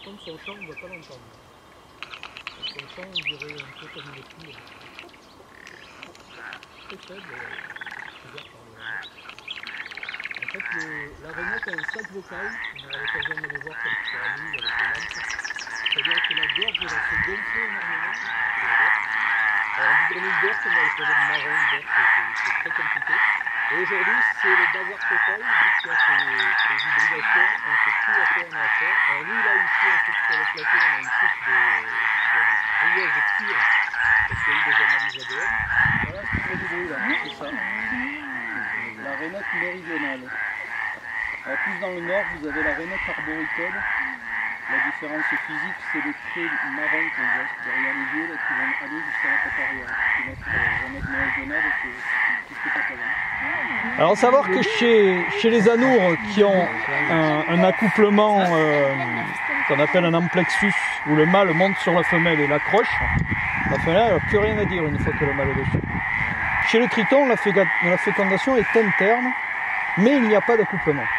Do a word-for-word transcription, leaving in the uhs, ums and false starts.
contre son chant, on ne va pas l'entendre. Son chant, on dirait un peu comme une poule. Très faible, couvert par le rainette. En fait, le, la rainette a un sac vocal, on aura l'occasion de le voir quand il sera mis avec les lampes. C'est-à-dire que la gorge va se gonfler énormément. Alors, en hydronie d'orque, on a le problème marron d'orque, c'est très compliqué. Et aujourd'hui, c'est le bazar total, vu qu'il y a ces, ces hybridations, on ne sait plus à quoi on a affaire. Alors nous, là, ici, en fait, sur le plateau, on a une couche de, de brilleuse de cuir, parce qu'il y a eu des analyses A D N. Voilà ce qu'on a du bruit, là, c'est ça. La rainette méridionale. Alors, plus dans le nord, vous avez la rainette arboricole. La différence physique, c'est les traits marrons qu'on voit derrière les yeux, là, qui vont aller jusqu'à la tête arrière. Qui vont être la rainette méridionale, c'est tout ce que ça avant. Alors savoir que chez, chez les anours qui ont un, un accouplement euh, qu'on appelle un amplexus, où le mâle monte sur la femelle et l'accroche, la femelle n'a plus rien à dire une fois que le mâle est dessus. Chez le triton, la fécondation est interne, mais il n'y a pas d'accouplement.